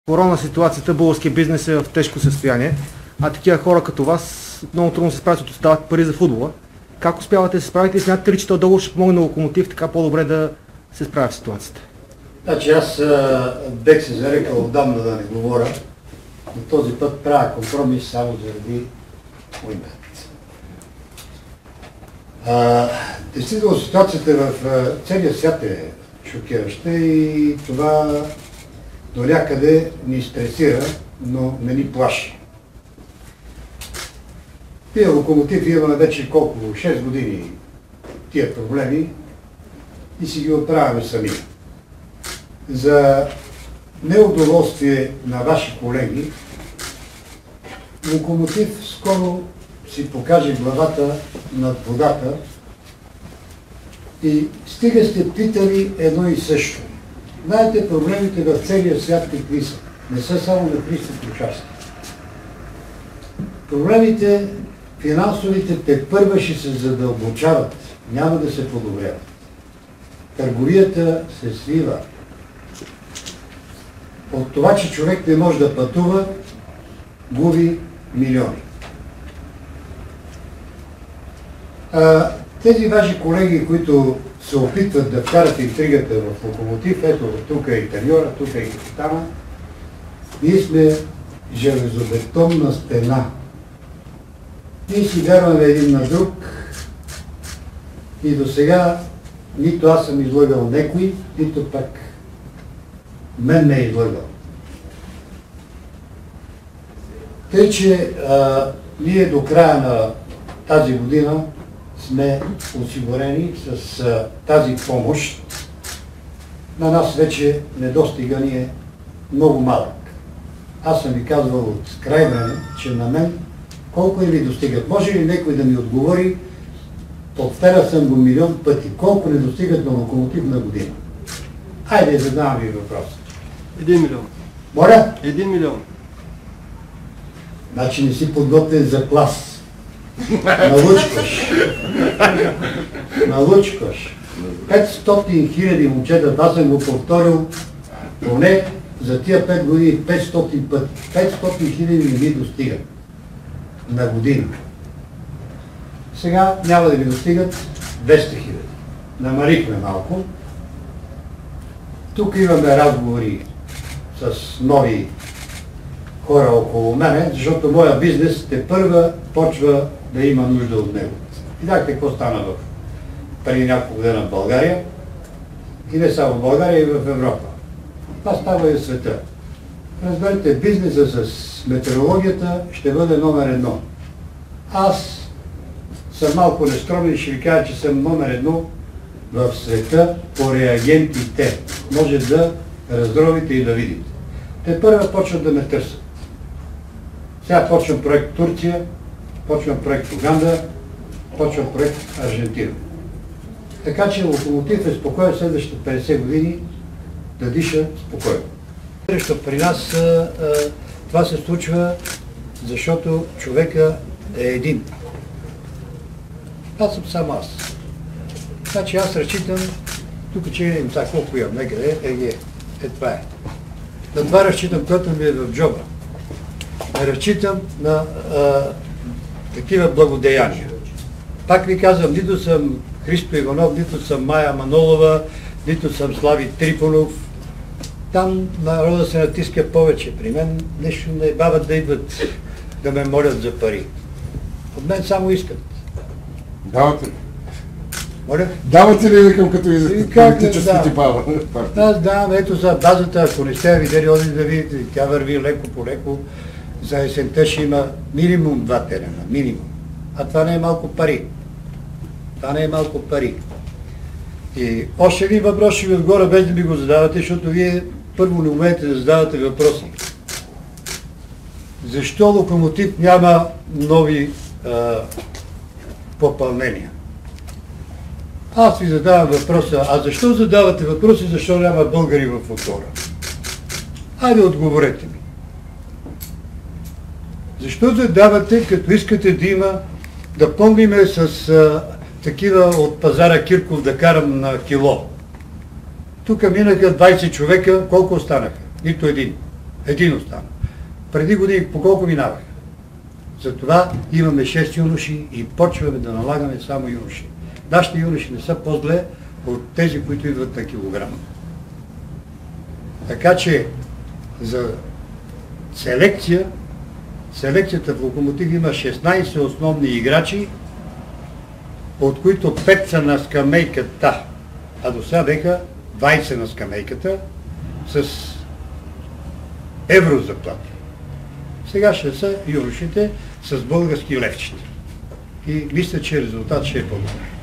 корона ситуацията, българския бизнес е в тежко състояние, а такива хора като вас много трудно се справят, защото стават пари за футбола. Как успявате да се справите и смятате ли, че този договор ще помогне на Локомотив така по-добре да се справя в ситуацията? Значи аз бех се зарекал отдавна да не говоря, но този път правя компромис само заради мой брат. Действително ситуацията в целия свят е шокираща и това до някъде ни стресира, но не ни плаши. Тия Локомотив имаме вече колко? 6 години тия проблеми и си ги отправяме сами. За неудоволствие на ваши колеги, Локомотив скоро си покаже главата над водата и стига сте питали едно и също. Знаете проблемите в целия свят какви са. Не са само на пристъп участие. Проблемите финансовите тепърва ще се задълбочават, няма да се подобряват. Търговията се свива. От това, че човек не може да пътува, губи милиони. Тези ваши колеги, които се опитват да вкарат интригата в Локомотив, ето тук е и треньора, тук е и капитана, ние сме железобетонна стена. Ние си вярваме един на друг и до сега нито аз съм излъгал некой, нито пък мен не е излъгал. Тъй, че ние до края на тази година сме осигурени с тази помощ. На нас вече недостига ни е много малък. Аз съм ви казвал от край време, че на мен колко ни достигат. Може ли някой да ми отговори, повтаря съм го милион пъти, колко не достигат на Локомотив на година? Хайде, задавам ви въпрос. 1 милион. Моля? 1 милион. Значи не си подготвен за клас. Налучкаш. Налучкаш. 500 хиляди момчета, аз съм го повторил поне за тия 5 години 500 пъти. 500 хиляди не ми достигат на година. Сега няма да ви достигат 200 хиляди. Намалихме малко. Тук имаме разговори с нови хора около мене, защото моя бизнес тепърва почва да има нужда от него. Видяхте какво стана преди няколко дена в България. И не само в България, и в Европа. Това става и в света. Разберете, бизнеса с метеорологията ще бъде номер 1. Аз съм малко нескромен и ще ви кажа, че съм номер 1 в света по реагентите. Може да раздробите и да видите. Те първа почват да ме търсят. Сега почвам проект Турция, почвам проект Уганда, почвам проект Аржентина. Така че Локомотив е спокоен следващите 50 години да диша спокойно. При нас това се случва, защото човека е един. Аз съм сам аз. Значи аз разчитам, тук че не знам колко имам, некъде, това е. На това разчитам, което ми е в джоба. Не разчитам на такива благодеяния. Пак ви казвам, нито съм Христо Иванов, нито съм Мая Манолова, нито съм Слави Трифонов. Там народа се натиска повече. При мен нещо не бават да идват да ме молят за пари. От мен само искат. Давате ли? Моля? Давате ли към като политически типа? Аз давам, ето за базата, ако не сте видели, оди да видите, тя върви леко по леко. За есента ще има минимум 2 терена, минимум. А това не е малко пари. Това не е малко пари. И още един въпрос ще ви отгоре, без да ми го задавате, защото вие първо не умеете да задавате въпроси. Защо Локомотив няма нови попълнения? Аз ви задавам въпроса, а защо задавате въпроси, защо няма българи в отбора? Хайде отговорете ми. Защо задавате, като искате да има, да помниме с такива от пазара Кирков да карам на кило? Тук минаха 20 човека, колко останаха? Нито един. Един остана. Преди години по колко минаваха? Затова имаме 6 юноши и почваме да налагаме само юноши. Нашите юноши не са по-зле от тези, които идват на килограма. Така че за селекцията в Локомотив има 16 основни играчи, от които 5 са на скамейката, а до сега беха 20 на скамейката с еврозаплати. Сега ще са юношите с български левчета. И мисля, че резултат ще е по-добър.